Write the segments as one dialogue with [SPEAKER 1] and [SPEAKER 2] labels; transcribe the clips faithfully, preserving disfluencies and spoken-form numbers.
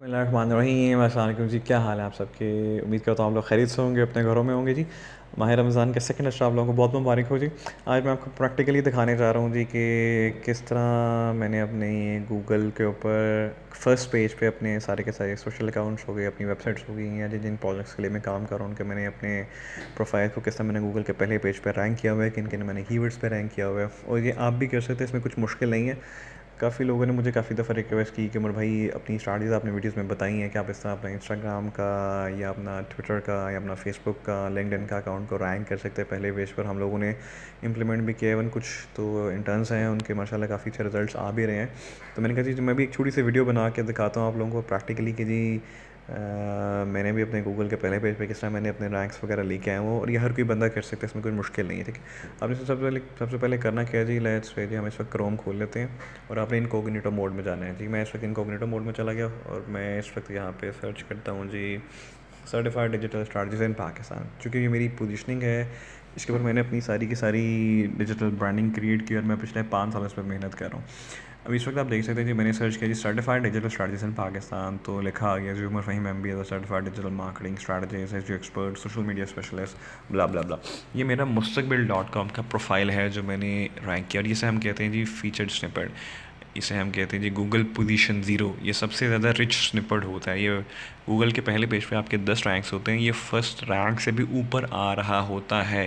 [SPEAKER 1] बिस्मिल्लाहिर्रहमानिर्रहीम। अस्सलाम वालेकुम जी, क्या हाल है आप सबके। उम्मीद करता हूँ आप लोग खैरियत से होंगे, अपने घरों में होंगे जी। माह रमज़ान के सेकंड अशरा आप लोगों को बहुत मुबारक हो जी। आज मैं आपको प्रैक्टिकली दिखाने जा रहा हूँ जी कि किस तरह मैंने अपने गूगल के ऊपर फर्स्ट पेज पे अपने सारे के सारे सोशल अकाउंट्स हो गए, अपनी वेबसाइट्स हो गई या जिन जिन प्रोजेक्ट्स के लिए मैं काम कर रहा हूँ उनके मैंने अपने प्रोफाइल को किस तरह मैंने गूगल के पहले पेज पर रैंक किया हुआ है, किन किन मैंने कीवर्ड्स पे रैंक किया हुआ है। और ये आप भी कर सकते हैं, इसमें कुछ मुश्किल नहीं है। काफ़ी लोगों ने मुझे काफ़ी दफ़ा रिक्वेस्ट की कि उमर भाई अपनी स्ट्रैटेजीज़ आपने वीडियोस में बताई हैं कि आप इस तरह अपना इंस्टाग्राम का या अपना ट्विटर का या अपना फेसबुक का लिंक्डइन का अकाउंट को रैंक कर सकते हैं पहले पेज पर। हम लोगों ने इम्प्लीमेंट भी किया, इवन कुछ तो इंटर्न्स हैं उनके माशाल्लाह काफ़ी अच्छे रिजल्ट्स आ भी रहे हैं। तो मैंने कहा जी मैं भी एक छोटी सी वीडियो बना के दिखाता हूँ आप लोगों को प्रैक्टिकली कि जी आ, मैंने भी अपने गूगल के पहले पेज पे किस तरह मैंने अपने रैंक्स वगैरह लेके आया हूँ। और ये हर कोई बंदा कर सकता है, इसमें कोई मुश्किल नहीं है, ठीक है। आपने सबसे पहले सबसे पहले करना क्या है जी, लेट्स से जी हम इस वक्त क्रोम खोल लेते हैं और आपने इनकॉग्निटो मोड में जाना है जी। मैं इस वक्त इनकॉग्निटो मोड में चला गया और मैं इस वक्त यहाँ पे सर्च करता हूँ जी certified digital strategies in Pakistan. चूँकि ये मेरी पोजीशनिंग है, इसके ऊपर मैंने अपनी सारी की सारी डिजिटल ब्रांडिंग क्रिएट की और मैं पिछले पाँच साल इस पर मेहनत कर रहा हूँ। अब इस वक्त आप देख सकते हैं जी मैंने सर्च किया जी certified digital strategies in Pakistan, तो लिखा आ गया जी Umar Faheem M B as certified digital marketing strategies as जो expert social media specialist blah blah blah. ये मेरा मुस्तकबिल डॉट कॉम का प्रोफाइल है जो मैंने रैंक किया। और इसे हम कहते हैं जी फीचर्ड स्निपेट, इसे हम कहते हैं जी गूगल पोजीशन ज़ीरो। ये सबसे ज़्यादा रिच स्निपेट होता है। ये गूगल के पहले पेज पे आपके दस रैंक्स होते हैं, ये फर्स्ट रैंक से भी ऊपर आ रहा होता है।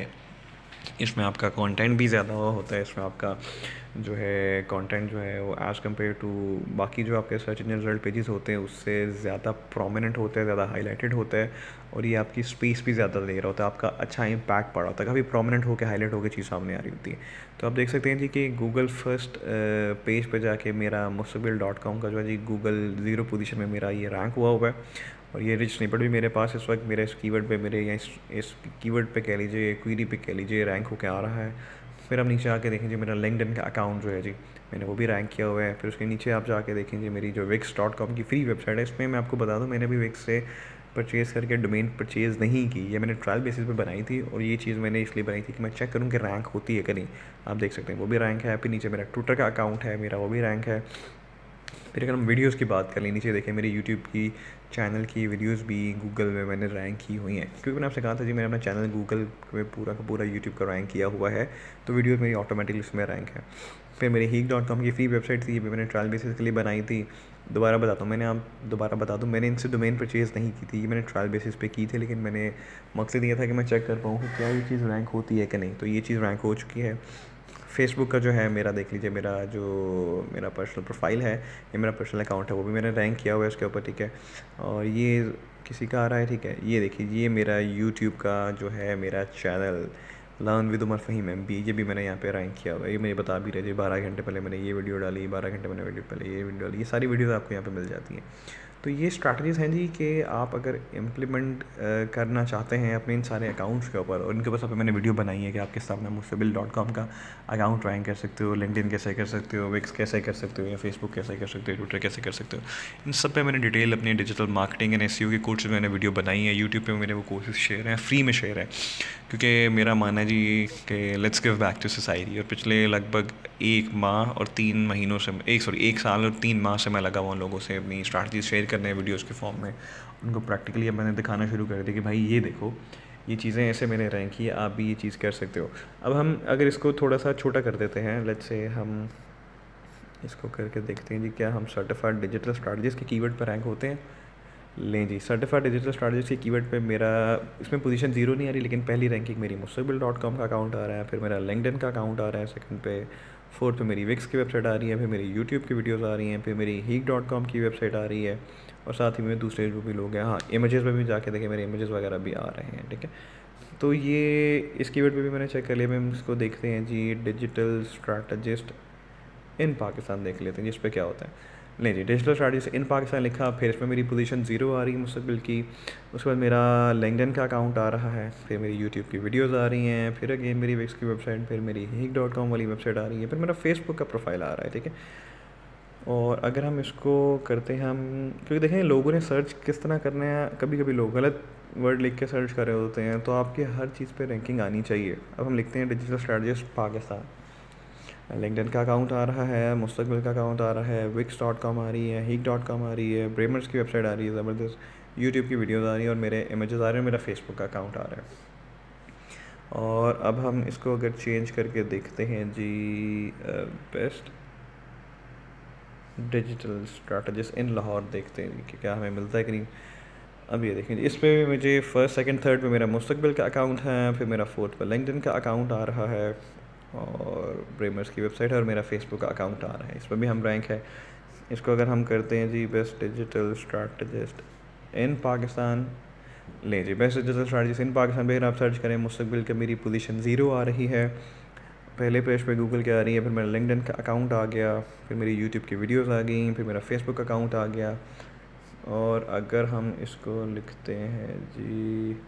[SPEAKER 1] इसमें आपका कंटेंट भी ज़्यादा होता है, इसमें आपका जो है कंटेंट जो है वो एज़ कम्पेयर टू बाकी जो आपके सर्च इंजन रिजल्ट पेजेस होते हैं उससे ज़्यादा प्रोमिनेंट होता है, ज़्यादा हाईलाइटेड होता है। और ये आपकी स्पेस भी ज़्यादा दे रहा होता है, आपका अच्छा इम्पैक्ट पड़ा होता है, काफ़ी प्रोमिनेंट होकर हाईलाइट होकर चीज़ सामने आ रही होती है। तो आप देख सकते हैं जी कि गूगल फर्स्ट पेज पे जाके मेरा मुस्तकबिल डॉट कॉम का जो है जी गूगल ज़ीरो पोजीशन में मेरा ये रैंक हुआ हुआ है। और ये रिच स्निपेट भी मेरे पास इस वक्त मेरे इस कीवर्ड पे मेरे या इस इस कीवर्ड पे कह लीजिए, क्वेरी पे कह लीजिए रैंक होकर आ रहा है। फिर आप नीचे आके देखें जी मेरा लिंक्डइन का अकाउंट जो है जी मैंने वो भी रैंक किया हुआ है। फिर उसके नीचे आप जाके देखें जी मेरी जो विक्स डॉट कॉम की फ्री वेबसाइट है, इसमें मैं आपको बता दूं मैंने भी विक्स से परचेज़ करके डोमेन परचेज़ नहीं की, ये मैंने ट्रायल बेसिस पे बनाई थी। और ये चीज़ मैंने इसलिए बनाई थी कि मैं चेक करूँ कि रैंक होती है कि नहीं। आप देख सकते हैं वो भी रैंक है। फिर नीचे मेरा ट्विटर का अकाउंट है, मेरा वो भी रैंक है। फिर अगर हम वीडियोस की बात कर लें, नीचे देखें मेरी यूट्यूब की चैनल की वीडियोस भी गूगल में मैंने रैंक की हुई हैं, क्योंकि मैंने आपसे कहा था जी मैंने अपना चैनल गूगल में पूरा का पूरा यूट्यूब का रैंक किया हुआ है, तो वीडियोस मेरी ऑटोमेटिकली उसमें रैंक है। फिर मेरी हीक डॉट कॉम की फ्री वेबसाइट थी, ये भी मैंने ट्रायल बेसिस के लिए बनाई थी। दोबारा बताता हूँ, मैंने आप दोबारा बता दूँ मैंने इनसे डोमेन परचेज़ नहीं की थी, ये मैंने ट्रायल बेसिस पे की थी, लेकिन मैंने मकसद ये था कि मैं चेक कर पाऊँ कि क्या ये चीज़ रैंक होती है कि नहीं। तो ये चीज़ रैंक हो चुकी है। फेसबुक का जो है मेरा देख लीजिए, मेरा जो मेरा पर्सनल प्रोफाइल है, ये मेरा पर्सनल अकाउंट है, वो भी मैंने रैंक किया हुआ है उसके ऊपर, ठीक है। और ये किसी का आ रहा है, ठीक है। ये देखिए ये मेरा यूट्यूब का जो है मेरा channel learn with Umar Faheem M B, ये भी मैंने यहाँ पे रैंक किया हुआ है। ये मुझे बता भी रहे थे, बारह घंटे पहले मैंने ये वीडियो डाली, बारह घंटे मैंने वीडियो पहले ये वीडियो डाली, ये सारी वीडियोज़ आपको यहाँ पे मिल जाती हैं। तो ये स्ट्रैटेजीज़ हैं जी कि आप अगर इम्प्लीमेंट करना चाहते हैं अपने इन सारे अकाउंट्स के ऊपर, और इनके ऊपर सब मैंने वीडियो बनाई है कि आप किस तरह अपना मुस्तकबिल डॉट कॉम का अकाउंट रैंक कर सकते हो, लिंक्डइन कैसे कर सकते हो, विक्स कैसे कर सकते हो, या फेसबुक कैसे कर सकते हो, ट्विटर कैसे कर सकते हो। इन सब पे मैंने डिटेल अपनी डिजिटल मार्केटिंग एंड एसईओ के कोर्सेज मैंने वीडियो बनाई है। यूट्यूब पे मेरे वो कोर्सेज शेयर हैं, फ्री में शेयर है, क्योंकि मेरा मानना है जी कि let's give back to society. और पिछले लगभग एक माह और तीन महीनों से एक सॉरी एक साल और तीन माह से मैं लगा हुआ उन लोगों से अपनी स्ट्रैटेजी शेयर करने हैं वीडियोज़ के फॉर्म में। उनको प्रैक्टिकली अब मैंने दिखाना शुरू कर दिया कि भाई ये देखो ये चीज़ें ऐसे मैंने रैंक की, आप भी ये चीज़ कर सकते हो। अब हम अगर इसको थोड़ा सा छोटा कर देते हैं, लेट्स से हम इसको करके देखते हैं जी क्या हम सर्टिफाइड डिजिटल स्ट्रैटेजीज़ के कीवर्ड पर रैंक होते हैं। लें जी सर्टिफाइड डिजिटल स्ट्रैटेजीज़ के कीवर्ड पे मेरा इसमें पोजीशन जीरो नहीं आ रही, लेकिन पहली रैंकिंग मेरी मुस्तकबिल डॉट कॉम का अकाउंट आ रहा है, फिर मेरा लिंक्डइन का अकाउंट आ रहा है सेकंड पे, फोर्थ पे मेरी विक्स की वेबसाइट आ रही है, फिर मेरी यूट्यूब की वीडियोस आ रही हैं, फिर मेरी हीक डॉट कॉम की वेबसाइट आ रही है, और साथ ही में दूसरे जो भी लोग हैं, हाँ इमेजेस में भी जाके देखें मेरे इमेजेस वगैरह भी आ रहे हैं, ठीक है। तो ये इस कीवर्ड पे भी मैंने चेक कर लिया। मैं इसको देखते हैं जी डिजिटल स्ट्रैटेजिस्ट इन पाकिस्तान देख लेते हैं जिस पे क्या होता है। नहीं जी डिजिटल स्ट्रैटेजी इन पाकिस्तान लिखा, फिर इसमें मेरी पोजीशन ज़ीरो आ रही है मुस्तकबिल की। उसके बाद मेरा लिंक्डइन का अकाउंट आ रहा है, फिर मेरी यूट्यूब की वीडियोस आ रही हैं, फिर अगेन मेरी विक्स की वेबसाइट, फिर मेरी हीक डॉट कॉम वाली वेबसाइट आ रही है, फिर मेरा फेसबुक का प्रोफाइल आ रहा है, ठीक है। और अगर हम इसको करते हैं हम, क्योंकि देखें लोगों ने सर्च किस तरह करना है, कभी कभी लोग गलत वर्ड लिख के सर्च कर रहे होते हैं, तो आपकी हर चीज़ पे रैंकिंग आनी चाहिए। अब हम लिखते हैं डिजिटल स्ट्रैटेजिस्ट पाकिस्तान, लिंक्डइन का अकाउंट आ रहा है, मुस्तकबिल का अकाउंट आ रहा है, विक्स डॉट कॉम आ रही है, हीक डॉट कॉम आ रही है, ब्रेमर्स की वेबसाइट आ रही है, ज़बरदस्त, यूट्यूब की वीडियोज़ आ रही है और मेरे इमेजेस आ रहे हैं, मेरा फेसबुक का अकाउंट आ रहा है। और अब हम इसको अगर चेंज करके देखते हैं जी, best digital strategist in Lahore, देखते हैं कि क्या हमें मिलता है कि नहीं। अब ये देखें, इस पर मुझे फर्स्ट सेकंड थर्ड पे मेरा मुस्तकबिल का अकाउंट है, फिर मेरा फोर्थ पे लिंक्डइन का अकाउंट आ रहा है और ब्रेमर्स की वेबसाइट है और मेरा फेसबुक का अकाउंट आ रहा है, इस पर भी हम रैंक है। इसको अगर हम करते हैं जी best digital strategist in Pakistan, ले जी best digital strategist in Pakistan पे आप सर्च करें, मुस्तकबिल का मेरी पोजीशन ज़ीरो आ रही है, पहले पेज पे गूगल के आ रही है, फिर मेरा लिंक्डइन का अकाउंट आ गया, फिर मेरी यूट्यूब की वीडियोस आ गई, फिर मेरा फेसबुक अकाउंट आ गया। और अगर हम इसको लिखते हैं जी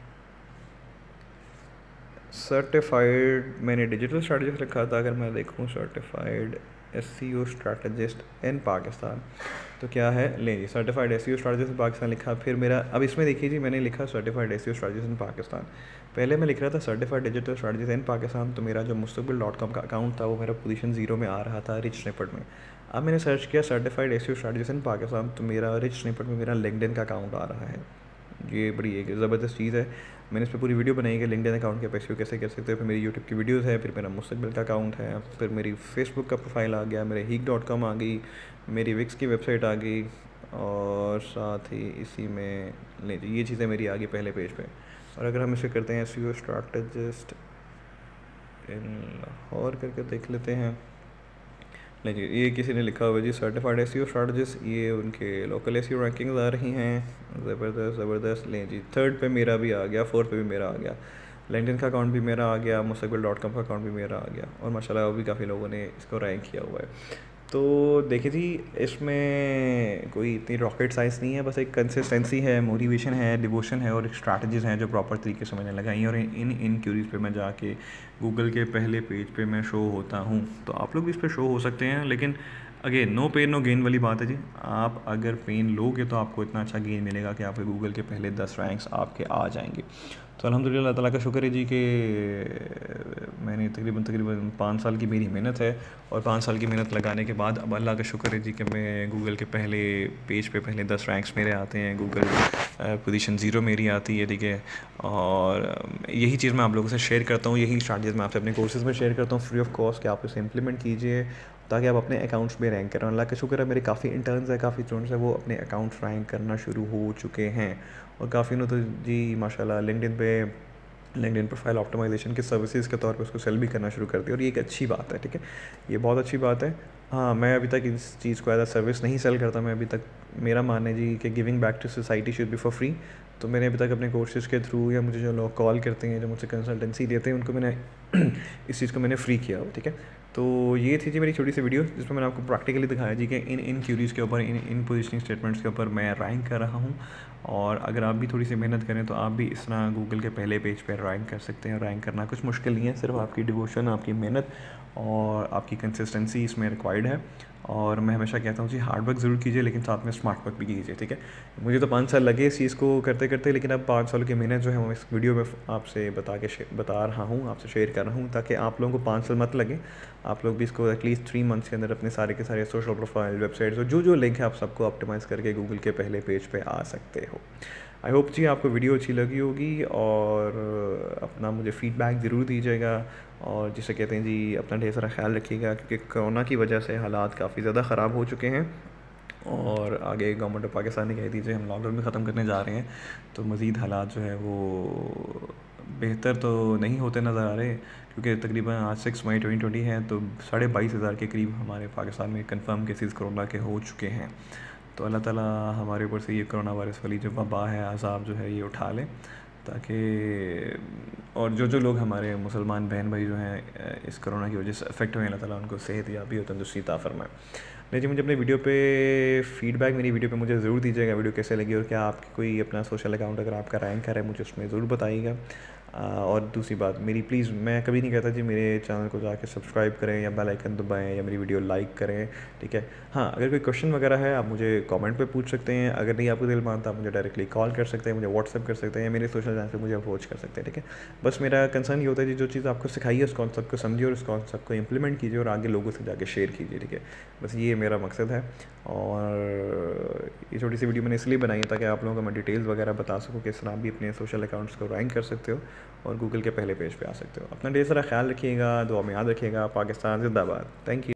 [SPEAKER 1] सर्टिफाइड, मैंने डिजिटल स्ट्रैटेजिस्ट लिखा था, अगर मैं देखूं certified SEO strategist in Pakistan तो क्या है, ले जी certified SEO strategist in Pakistan लिखा। फिर मेरा अब इसमें देखिए जी, मैंने लिखा certified SEO strategist in Pakistan, पहले मैं लिख रहा था certified digital strategist in Pakistan, तो मेरा जो मुस्तकबिल डॉट कॉम का अकाउंट था वो मेरा पोजीशन ज़ीरो में आ रहा था रिच स्निपेट में। अब मैंने सर्च किया certified SEO strategist in Pakistan, तो मेरा रिच स्निपेट में मेरा लिंक्डइन का अकाउंट आ रहा है। ये बड़ी एक ज़बरदस्त चीज़ है, मैंने इस पर पूरी वीडियो बनाई है कि लिंक्डइन अकाउंट के पैसे कैसे कर सकते हैं। फिर मेरी यूट्यूब की वीडियोस है, फिर मेरा मुस्तकबिल का अकाउंट है, फिर मेरी फेसबुक का प्रोफाइल आ गया, मेरे हीक डॉट कॉम आ गई, मेरी विक्स की वेबसाइट आ गई और साथ ही इसी में ले जी ये चीज़ें मेरी आ गई पहले पेज पे। और अगर हम इसे करते हैं एसईओ स्ट्रैटेजिस्ट इन लाहौर करके देख लेते हैं, नहीं जी ये किसी ने लिखा हुआ जी सर्टिफाइड एसईओ स्ट्रैटेजिस्ट, ये उनके लोकल एसईओ रैंकिंग्स आ रही हैं, ज़बरदस्त ज़बरदस्त। लें जी थर्ड पे मेरा भी आ गया, फोर्थ पे भी मेरा आ गया, लिंक्डइन का अकाउंट भी मेरा आ गया, मुस्तकबिल डॉट कॉम का अकाउंट भी मेरा आ गया और माशाल्लाह वो भी काफ़ी लोगों ने इसको रैंक किया हुआ है। तो देखिए जी इसमें कोई इतनी रॉकेट साइंस नहीं है, बस एक कंसिस्टेंसी है, मोटिवेशन है, डिवोशन है और एक स्ट्रैटेजीज़ हैं जो प्रॉपर तरीके से मैंने लगाई और इन इन क्यूरीज़ पे मैं जाके गूगल के पहले पेज पे मैं शो होता हूँ। तो आप लोग भी इस पर शो हो सकते हैं, लेकिन again no pain no gain वाली बात है जी। आप अगर पेन लोगे तो आपको इतना अच्छा गेन मिलेगा कि आपके गूगल के पहले दस रैंक्स आपके आ जाएंगे। तो अल्हम्दुलिल्लाह अल्लाह ताला का शुक्र है जी कि मैंने तकरीबन तकरीबन पाँच साल की मेरी मेहनत है और पाँच साल की मेहनत लगाने के बाद अब अल्लाह का शुक्र है जी कि मैं गूगल के पहले पेज पे पहले दस रैंक्स मेरे आते हैं, गूगल पोजीशन ज़ीरो मेरी आती है, ठीक है। और यही चीज़ मैं आप लोगों से शेयर करता हूँ, यही स्ट्रैटेजीज़ मैं आपसे अपने कोर्सेज़ में शेयर करता हूँ फ्री ऑफ कॉस्ट, कि आप इसे इम्प्लीमेंट कीजिए ताकि आप अपने अकाउंट्स में रैंक करें। अल्लाह का शुक्र है मेरे काफ़ी इंटर्न्स है, काफ़ी स्टूडेंट्स हैं वो अपने अकाउंट्स रैंक करना शुरू हो चुके हैं और काफ़ी ने तो जी माशाल्लाह लिंक्डइन पे लिंक्डइन प्रोफाइल ऑप्टिमाइजेशन के सर्विसेज के तौर पे उसको सेल भी करना शुरू कर दिया और ये एक अच्छी बात है, ठीक है, ये बहुत अच्छी बात है। हाँ मैं अभी तक इस चीज़ को एज अ सर्विस नहीं सेल करता, मैं अभी तक, मेरा मानना है जी कि giving back to society should be for free. तो मैंने अभी तक अपने कोर्सेज़ के थ्रू या मुझे जो लोग कॉल करते हैं, जो मुझसे कंसल्टेंसी देते हैं, उनको मैंने इस चीज़ को मैंने फ्री किया हुआ, ठीक है। तो ये थी जी मेरी छोटी सी वीडियो जिसमें मैंने आपको प्रैक्टिकली दिखाया जी कि इन इन क्यूरीज़ के ऊपर, इन इन पोजिशनिंग स्टेटमेंट्स के ऊपर मैं रैंक कर रहा हूँ। और अगर आप भी थोड़ी सी मेहनत करें तो आप भी इस तरह गूगल के पहले पेज पर रैंक कर सकते हैं। रैंक करना कुछ मुश्किल नहीं है, सिर्फ आपकी डिवोशन, आपकी मेहनत और आपकी कंसिस्टेंसी इसमें रिक्वायर्ड है। और मैं हमेशा कहता हूँ जी हार्ड वर्क ज़रूर कीजिए लेकिन साथ में स्मार्ट वर्क भी कीजिए, ठीक है। मुझे तो पाँच साल लगे इस चीज़ को करते करते, लेकिन अब पाँच साल की मेहनत जो है मैं इस वीडियो में आपसे बता के बता रहा हूँ, आपसे शेयर कर रहा हूँ ताकि आप लोगों को पाँच साल मत लगे, आप लोग भी इसको एटलीस्ट थ्री मंथ्स के अंदर अपने सारे के सारे सोशल प्रोफाइल, वेबसाइट्स और जो जो लिंक है आप सबको ऑप्टिमाइज़ करके गूगल के पहले पेज पे आ सकते हो। आई होप जी आपको वीडियो अच्छी लगी होगी और अपना मुझे फ़ीडबैक ज़रूर दीजिएगा और जिसे कहते हैं जी अपना ढेर सारा ख्याल रखिएगा क्योंकि कोरोना की वजह से हालात काफ़ी ज़्यादा ख़राब हो चुके हैं और आगे गवर्नमेंट ऑफ पाकिस्तान ने कह दीजिए हम लॉकडाउन भी ख़त्म करने जा रहे हैं, तो मज़ीद हालात जो है वो बेहतर तो नहीं होते नज़र आ रहे क्योंकि तकरीबन आज सिक्स मई ट्वेंटी ट्वेंटी है तो साढ़े बाईस हज़ार के करीब हमारे पाकिस्तान में कंफर्म केसेस कोरोना के हो चुके हैं। तो अल्लाह ताला हमारे ऊपर से ये कोरोना वायरस वाली जो वबा है, अज़ाब जो है ये उठा लें ताकि, और जो जो लोग हमारे मुसलमान बहन भाई जो हैं इस कोरोना की वजह से अफेक्ट हुए, अल्लाह ताला उनको सेहत याबी और तंदुरुस्ती अता फरमाए। नहीं जी मुझे अपने वीडियो पे फ़ीडबैक मेरी वीडियो पे मुझे ज़रूर दीजिएगा, वीडियो कैसे लगी और क्या आपकी कोई अपना सोशल अकाउंट अगर आपका रैंक है मुझे उसमें ज़रूर बताइएगा। और दूसरी बात मेरी, प्लीज़ मैं कभी नहीं कहता जी मेरे चैनल को जाके सब्सक्राइब करें या बेल आइकन दबाएं या मेरी वीडियो लाइक करें, ठीक है। हाँ, अगर कोई क्वेश्चन वगैरह है आप मुझे कमेंट पे पूछ सकते हैं, अगर नहीं आपको दिल मानता आप मुझे डायरेक्टली कॉल कर सकते हैं, मुझे व्हाट्सअप कर सकते हैं या मेरे सोशल चैनल से मुझे अप्रोच कर सकते हैं, ठीक है। बस मेरा कंसर्न ये होता है जी जो चीज़ आपको सिखाई है उस कॉन्सेप्ट को समझिए और उस कॉन्सेप्ट को इम्प्लीमेंट कीजिए और आगे लोगों से जाके शेयर कीजिए, ठीक है। बस ये मेरा मकसद है। और ये छोटी सी वीडियो मैंने इसलिए बनाई है ताकि आप लोगों को मैं डिटेल्स वगैरह बता सकूँ किस तरह आप भी अपने सोशल अकाउंट्स को रैंक कर सकते हो और गूगल के पहले पेज पे आ सकते हो। अपना ढेर सारा ख्याल रखिएगा, दुआ में याद रखिएगा। पाकिस्तान जिंदाबाद। Thank you.